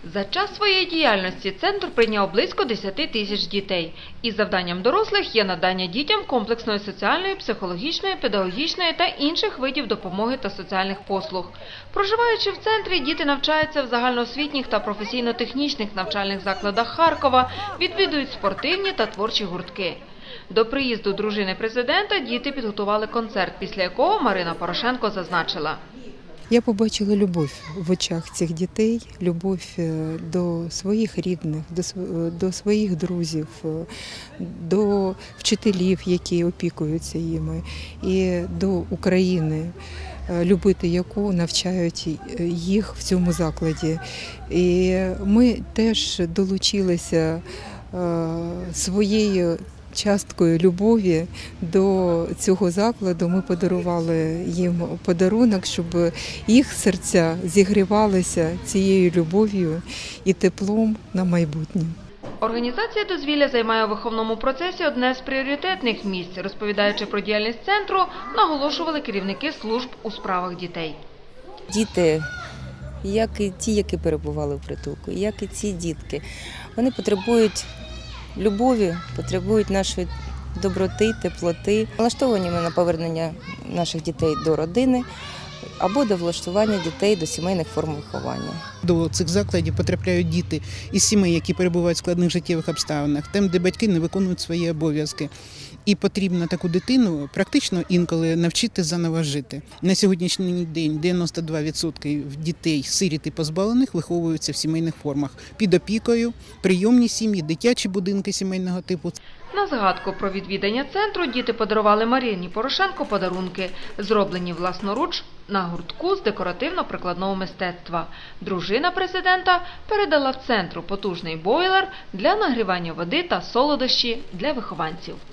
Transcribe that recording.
За час своєї діяльності центр прийняв близько 10 тисяч дітей. І завданням дорослих є надання дітям комплексної соціальної, психологічної, педагогічної та інших видів допомоги та соціальних послуг. Проживаючи в центрі, діти навчаються в загальноосвітніх та професійно-технічних навчальних закладах Харкова, відвідують спортивні та творчі гуртки. До приїзду дружини президента діти підготували концерт, після якого Марина Порошенко зазначила: Я побачила любов в очах цих дітей, любов до своїх рідних, до своїх друзів, до вчителів, які опікуються їми, і до України, любити яку навчають їх в цьому закладі. І ми теж долучилися своєю часткою любові до цього закладу. Ми подарували їм подарунок, щоб їх серця зігрівалися цією любов'ю і теплом на майбутнє. Організація дозвілля займає у виховному процесі одне з пріоритетних місць. Розповідаючи про діяльність центру, наголошували керівники служб у справах дітей. Діти, як і ті, які перебували в притулку, як і ці дітки, вони потребують любові, потребують нашої доброти, теплоти. Налаштовані ми на повернення наших дітей до родини або до влаштування дітей до сімейних форм виховання. До цих закладів потрапляють діти із сімей, які перебувають в складних життєвих обставинах, там, де батьки не виконують свої обов'язки. І потрібно таку дитину практично інколи навчити заново жити. На сьогоднішній день 92% дітей, сиріт і позбавлених, виховуються в сімейних формах. Під опікою, прийомні сім'ї, дитячі будинки сімейного типу. На згадку про відвідання центру діти подарували Марині Порошенко подарунки, зроблені власноруч на гуртку з декоративно-прикладного мистецтва. Дружина президента передала в центру потужний бойлер для нагрівання води та солодощі для вихованців.